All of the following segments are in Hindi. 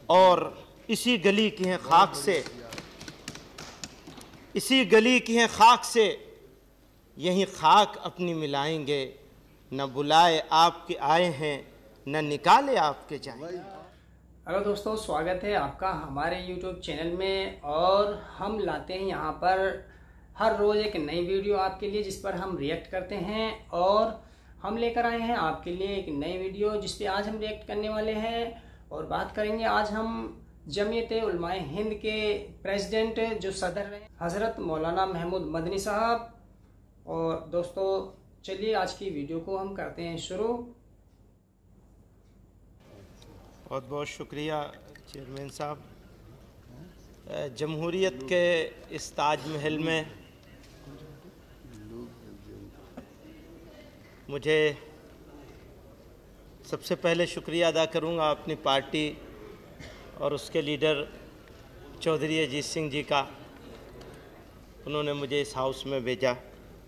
और इसी गली की हैं खाक से, इसी गली की हैं खाक से, यहीं खाक अपनी मिलाएंगे। न बुलाए आपके आए हैं, न निकाले आपके जाएं। हेलो दोस्तों, स्वागत है आपका हमारे YouTube चैनल में। और हम लाते हैं यहाँ पर हर रोज़ एक नई वीडियो आपके लिए, जिस पर हम रिएक्ट करते हैं। और हम लेकर आए हैं आपके लिए एक नई वीडियो जिस पे आज हम रिएक्ट करने वाले हैं और बात करेंगे। आज हम जमीयत उलमाए हिंद के प्रेसिडेंट जो सदर रहे हज़रत मौलाना महमूद मदनी साहब। और दोस्तों चलिए आज की वीडियो को हम करते हैं शुरू। बहुत बहुत शुक्रिया चेयरमैन साहब। जमहूरियत के इस ताजमहल में मुझे सबसे पहले शुक्रिया अदा करूंगा अपनी पार्टी और उसके लीडर चौधरी अजीत सिंह जी का। उन्होंने मुझे इस हाउस में भेजा।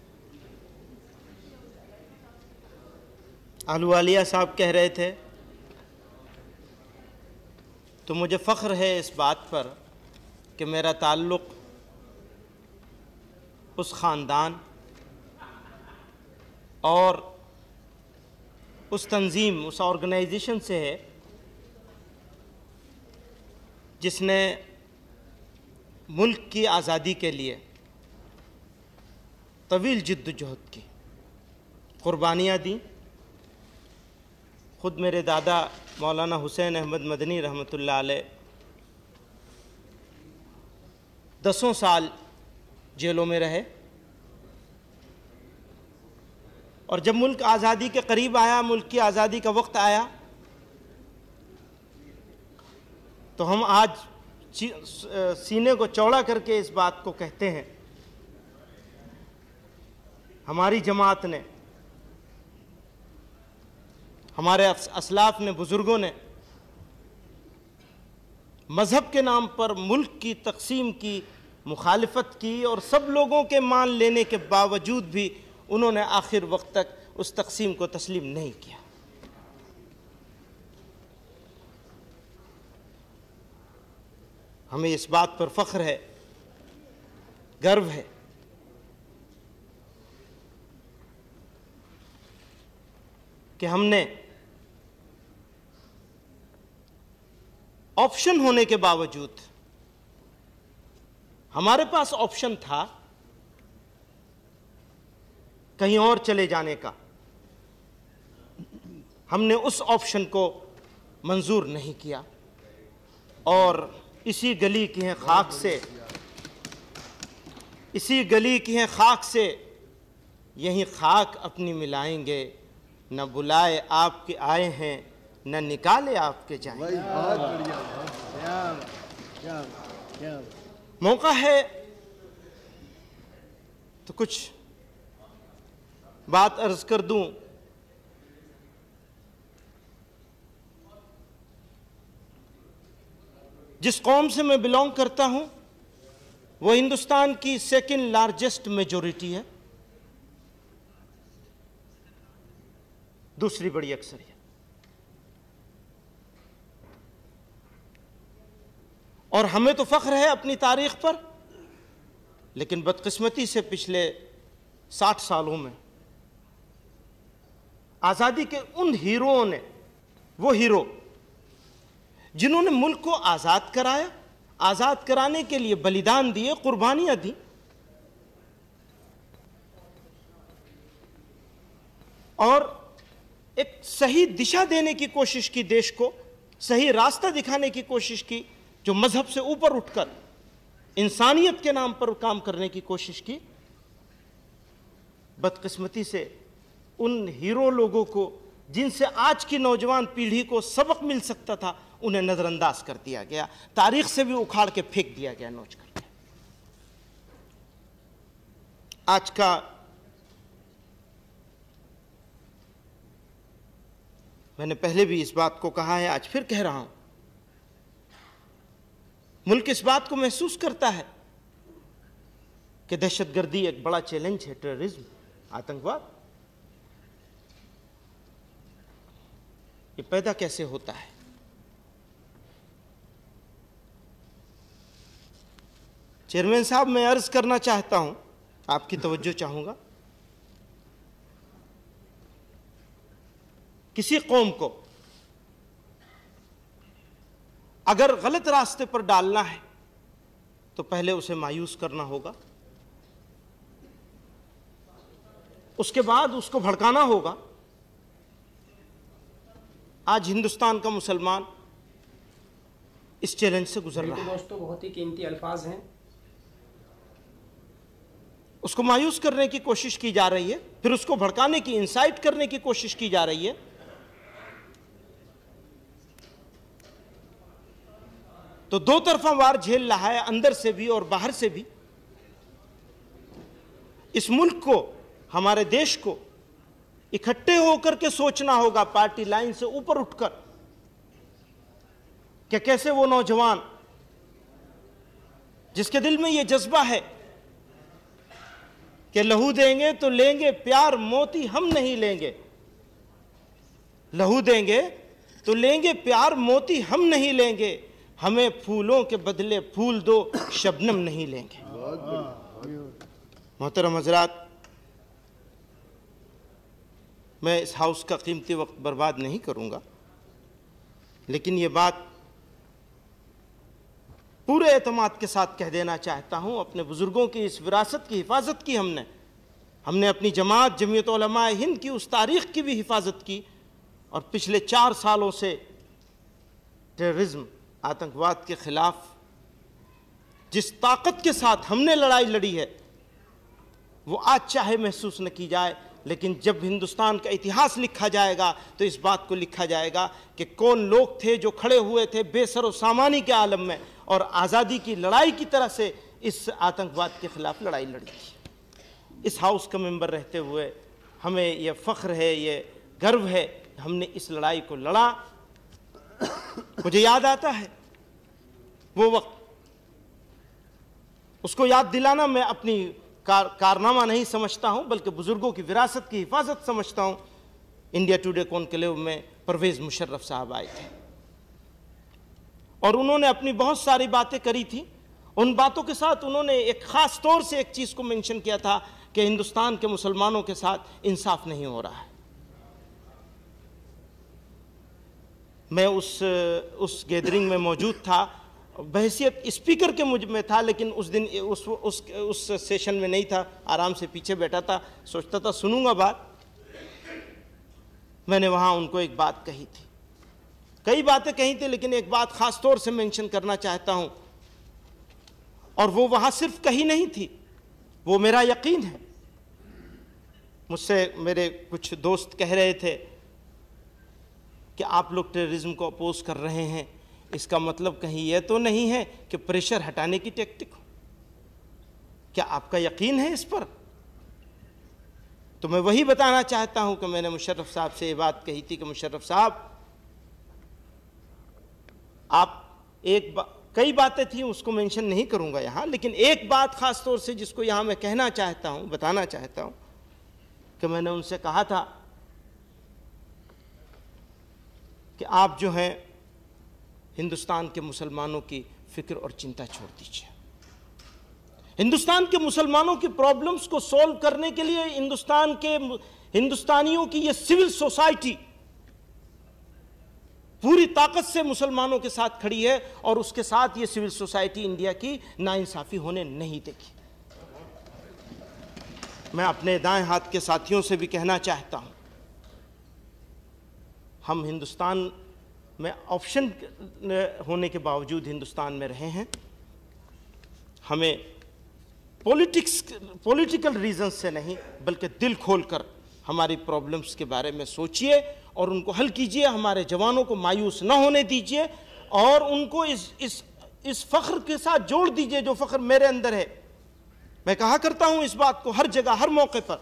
आहलुवालिया साहब कह रहे थे तो मुझे फ़ख्र है इस बात पर कि मेरा ताल्लुक़ उस ख़ानदान और उस तंजीम, उस ऑर्गेनाइजेशन से है जिसने मुल्क की आज़ादी के लिए तवील जिद्दोजहद की, क़ुरबानियाँ दी। ख़ुद मेरे दादा मौलाना हुसैन अहमद मदनी रहमतुल्लाह अलैह 10 साल जेलों में रहे। और जब मुल्क आज़ादी के करीब आया, मुल्क की आज़ादी का वक्त आया, तो हम आज सीने को चौड़ा करके इस बात को कहते हैं, हमारी जमात ने, हमारे असलाफ ने, बुज़ुर्गों ने मज़हब के नाम पर मुल्क की तक़सीम की मुखालिफत की और सब लोगों के मान लेने के बावजूद भी उन्होंने आखिर वक्त तक उस तक़सीम को तस्लीम नहीं किया। हमें इस बात पर फ़ख्र है, गर्व है कि हमने ऑप्शन होने के बावजूद, हमारे पास ऑप्शन था कहीं और चले जाने का, हमने उस ऑप्शन को मंजूर नहीं किया। और इसी गली की हैं खाक से, इसी गली की हैं खाक से, यहीं खाक अपनी मिलाएंगे। न बुलाए आपके आए हैं, न निकाले आपके जाएं। मौका है तो कुछ बात अर्ज कर दूं। जिस कौम से मैं बिलोंग करता हूं वो हिंदुस्तान की सेकंड लार्जेस्ट मेजॉरिटी है, दूसरी बड़ी अक्सरियत। और हमें तो फ़ख्र है अपनी तारीख़ पर, लेकिन बदकिस्मती से पिछले 60 सालों में आज़ादी के उन हीरोओं ने, वो हीरो जिन्होंने मुल्क को आज़ाद कराया, आज़ाद कराने के लिए बलिदान दिए, कुर्बानियाँ दी, और एक सही दिशा देने की कोशिश की, देश को सही रास्ता दिखाने की कोशिश की, जो मजहब से ऊपर उठकर इंसानियत के नाम पर काम करने की कोशिश की। बदकिस्मती से उन हीरो लोगों को जिनसे आज की नौजवान पीढ़ी को सबक मिल सकता था, उन्हें नज़रअंदाज कर दिया गया, तारीख से भी उखाड़ के फेंक दिया गया, नोच करके। आज का मैंने पहले भी इस बात को कहा है, आज फिर कह रहा हूं, मुल्क इस बात को महसूस करता है कि दहशतगर्दी एक बड़ा चैलेंज है, टेररिज्म, आतंकवाद। ये पैदा कैसे होता है? चेयरमैन साहब, मैं अर्ज करना चाहता हूं, आपकी तवज्जो चाहूंगा। किसी कौम को अगर गलत रास्ते पर डालना है तो पहले उसे मायूस करना होगा, उसके बाद उसको भड़काना होगा। आज हिंदुस्तान का मुसलमान इस चैलेंज से गुजर रहा है। दोस्तों, बहुत ही कीमती अल्फाज हैं। उसको मायूस करने की कोशिश की जा रही है, फिर उसको भड़काने की, इंसाइट करने की कोशिश की जा रही है। तो दो तरफा वार झेल रहा है, अंदर से भी और बाहर से भी। इस मुल्क को, हमारे देश को इकट्ठे होकर के सोचना होगा, पार्टी लाइन से ऊपर उठकर, कि कैसे वो नौजवान जिसके दिल में ये जज्बा है कि लहू देंगे तो लेंगे प्यार मोती हम नहीं लेंगे, लहू देंगे तो लेंगे प्यार मोती हम नहीं लेंगे, हमें फूलों के बदले फूल दो शबनम नहीं लेंगे। मोहतरम हजरात, मैं इस हाउस का कीमती वक्त बर्बाद नहीं करूंगा, लेकिन ये बात पूरे एतमाद के साथ कह देना चाहता हूँ। अपने बुजुर्गों की इस विरासत की हिफाजत की हमने अपनी जमात जमीयत उलमाए हिंद की उस तारीख़ की भी हिफाजत की, और पिछले 4 सालों से टेररिज्म, आतंकवाद के ख़िलाफ़ जिस ताकत के साथ हमने लड़ाई लड़ी है वो आज चाहे महसूस न की जाए, लेकिन जब हिंदुस्तान का इतिहास लिखा जाएगा तो इस बात को लिखा जाएगा कि कौन लोग थे जो खड़े हुए थे बेसर सामानी के आलम में और आज़ादी की लड़ाई की तरह से इस आतंकवाद के ख़िलाफ़ लड़ाई लड़ी थी। इस हाउस का मेंबर रहते हुए हमें यह फ़ख्र है, ये गर्व है, हमने इस लड़ाई को लड़ा। मुझे याद आता है वो वक्त, उसको याद दिलाना मैं अपनी कारनामा नहीं समझता हूं, बल्कि बुजुर्गों की विरासत की हिफाजत समझता हूं। इंडिया टुडे कॉन्क्लेव में परवेज़ मुशर्रफ साहब आए थे और उन्होंने अपनी बहुत सारी बातें करी थी। उन बातों के साथ उन्होंने एक ख़ास तौर से एक चीज़ को मेंशन किया था कि हिंदुस्तान के मुसलमानों के साथ इंसाफ नहीं हो रहा है। मैं उस गैदरिंग में मौजूद था, बहैसियत स्पीकर के मुझ में था, लेकिन उस दिन उस सेशन में नहीं था, आराम से पीछे बैठा था, सोचता था सुनूंगा बात। मैंने वहाँ उनको एक बात कही थी, कई बातें कही थी, लेकिन एक बात ख़ास तौर से मेंशन करना चाहता हूँ, और वो वहाँ सिर्फ कही नहीं थी, वो मेरा यकीन है। मुझसे मेरे कुछ दोस्त कह रहे थे कि आप लोग टेररिज्म को अपोज कर रहे हैं, इसका मतलब कहीं यह तो नहीं है कि प्रेशर हटाने की टेक्टिक हो? क्या आपका यकीन है इस पर? तो मैं वही बताना चाहता हूं कि मैंने मुशर्रफ साहब से ये बात कही थी कि मुशर्रफ साहब, आप कई बातें थी, उसको मेंशन नहीं करूंगा यहां, लेकिन एक बात खास तौर से जिसको यहां मैं कहना चाहता हूं, बताना चाहता हूं कि मैंने उनसे कहा था कि आप जो हैं हिंदुस्तान के मुसलमानों की फिक्र और चिंता छोड़ दीजिए। हिंदुस्तान के मुसलमानों की प्रॉब्लम्स को सॉल्व करने के लिए हिंदुस्तानियों की ये सिविल सोसाइटी पूरी ताकत से मुसलमानों के साथ खड़ी है, और उसके साथ ये सिविल सोसाइटी इंडिया की नाइंसाफी होने नहीं देगी। मैं अपने दाएं हाथ के साथियों से भी कहना चाहता हूं, हम हिंदुस्तान में ऑप्शन होने के बावजूद हिंदुस्तान में रहे हैं। हमें पॉलिटिकल रीजन से नहीं, बल्कि दिल खोलकर हमारी प्रॉब्लम्स के बारे में सोचिए और उनको हल कीजिए। हमारे जवानों को मायूस न होने दीजिए और उनको इस फ़ख्र के साथ जोड़ दीजिए जो फ़ख्र मेरे अंदर है। मैं कहा करता हूं इस बात को हर जगह, हर मौके पर,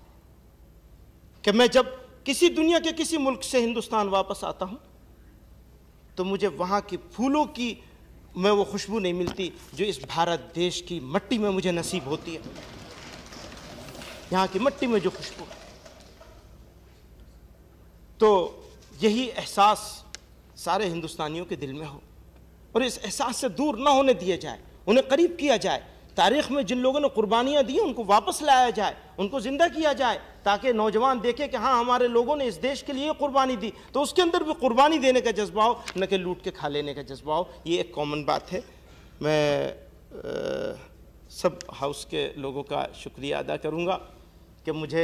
कि मैं जब किसी दुनिया के किसी मुल्क से हिंदुस्तान वापस आता हूं तो मुझे वहाँ की फूलों की वो खुशबू नहीं मिलती जो इस भारत देश की मट्टी में मुझे नसीब होती है। यहाँ की मट्टी में जो खुशबू है, तो यही एहसास सारे हिंदुस्तानियों के दिल में हो और इस एहसास से दूर ना होने दिया जाए। उन्हें करीब किया जाए, तारीख़ में जिन लोगों ने कुर्बानियाँ दी उनको वापस लाया जाए, उनको ज़िंदा किया जाए, ताकि नौजवान देखें कि हाँ हमारे लोगों ने इस देश के लिए कुर्बानी दी, तो उसके अंदर भी कुर्बानी देने का जज्बा हो, न कि लूट के खा लेने का जज्बा हो। ये एक कॉमन बात है। मैं सब हाउस के लोगों का शुक्रिया अदा करूँगा कि मुझे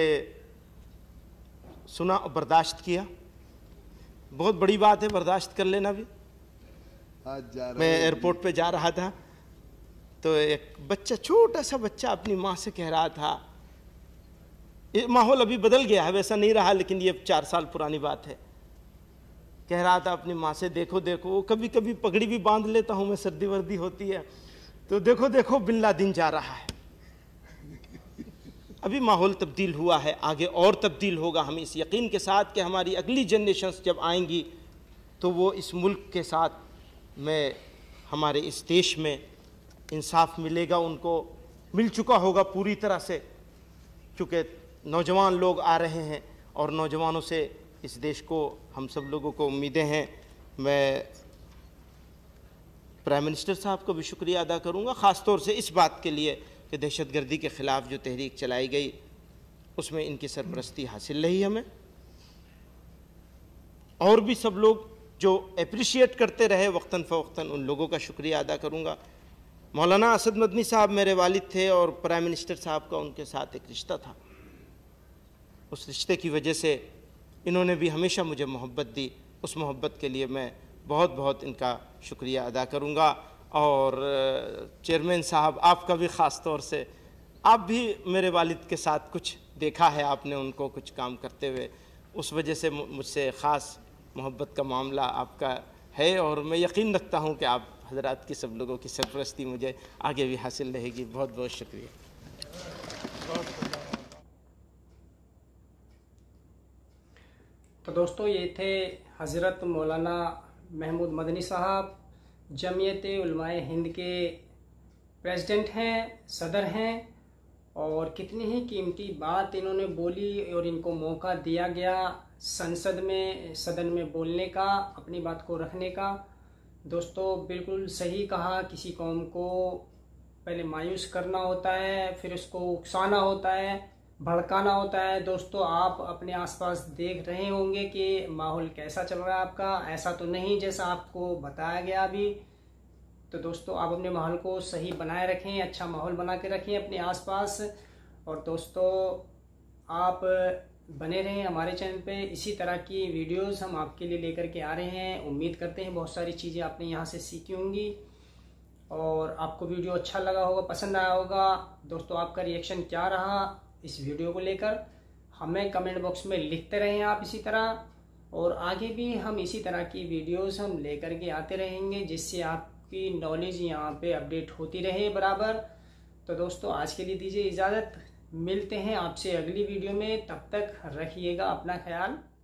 सुना और बर्दाश्त किया। बहुत बड़ी बात है बर्दाश्त कर लेना भी। मैं एयरपोर्ट पे जा रहा था तो एक बच्चा, छोटा सा बच्चा अपनी माँ से कह रहा था, ये माहौल अभी बदल गया है, वैसा नहीं रहा, लेकिन ये 4 साल पुरानी बात है। कह रहा था अपनी माँ से, देखो देखो, कभी कभी पगड़ी भी बांध लेता हूँ मैं, सर्दी वर्दी होती है तो देखो देखो बिन लादेन जा रहा है। अभी माहौल तब्दील हुआ है, आगे और तब्दील होगा। हम इस यकीन के साथ कि हमारी अगली जनरेशन्स जब आएंगी तो वो इस मुल्क के साथ में, हमारे इस देश में इंसाफ मिलेगा, उनको मिल चुका होगा पूरी तरह से, चूँकि नौजवान लोग आ रहे हैं और नौजवानों से इस देश को, हम सब लोगों को उम्मीदें हैं। मैं प्राइम मिनिस्टर साहब को भी शुक्रिया अदा करूँगा, ख़ास तौर से इस बात के लिए कि दहशतगर्दी के ख़िलाफ़ जो तहरीक चलाई गई उसमें इनकी सरपरस्ती हासिल रही हमें। और भी सब लोग जो अप्रिशिएट करते रहे वक्तन फ़वक्तन, उन लोगों का शुक्रिया अदा करूँगा। मौलाना असद मदनी साहब मेरे वालिद थे और प्राइम मिनिस्टर साहब का उनके साथ एक रिश्ता था। उस रिश्ते की वजह से इन्होंने भी हमेशा मुझे मोहब्बत दी। उस मोहब्बत के लिए मैं बहुत बहुत इनका शुक्रिया अदा करूँगा। और चेयरमैन साहब, आपका भी ख़ास तौर से, आप भी मेरे वालिद के साथ कुछ देखा है आपने उनको कुछ काम करते हुए, उस वजह से मुझसे ख़ास मोहब्बत का मामला आपका है और मैं यकीन रखता हूँ कि आप हज़रात की, सब लोगों की सरपरस्ती मुझे आगे भी हासिल रहेगी। बहुत बहुत शुक्रिया। तो दोस्तों, ये थे हज़रत मौलाना महमूद मदनी साहब, जमीयत उलमाए हिंद के प्रेसिडेंट हैं, सदर हैं, और कितनी ही कीमती बात इन्होंने बोली और इनको मौका दिया गया संसद में, सदन में बोलने का, अपनी बात को रखने का। दोस्तों, बिल्कुल सही कहा, किसी कौम को पहले मायूस करना होता है, फिर उसको उकसाना होता है, भड़काना होता है। दोस्तों, आप अपने आसपास देख रहे होंगे कि माहौल कैसा चल रहा है आपका, ऐसा तो नहीं जैसा आपको बताया गया अभी। तो दोस्तों, आप अपने माहौल को सही बनाए रखें, अच्छा माहौल बना के रखें अपने आसपास। और दोस्तों, आप बने रहें हमारे चैनल पे, इसी तरह की वीडियोस हम आपके लिए लेकर के आ रहे हैं। उम्मीद करते हैं बहुत सारी चीज़ें आपने यहाँ से सीखी होंगी और आपको वीडियो अच्छा लगा होगा, पसंद आया होगा। दोस्तों, आपका रिएक्शन क्या रहा इस वीडियो को लेकर, हमें कमेंट बॉक्स में लिखते रहें आप इसी तरह। और आगे भी हम इसी तरह की वीडियोस हम लेकर के आते रहेंगे, जिससे आपकी नॉलेज यहाँ पे अपडेट होती रहे बराबर। तो दोस्तों, आज के लिए दीजिए इजाज़त, मिलते हैं आपसे अगली वीडियो में। तब तक रखिएगा अपना ख्याल।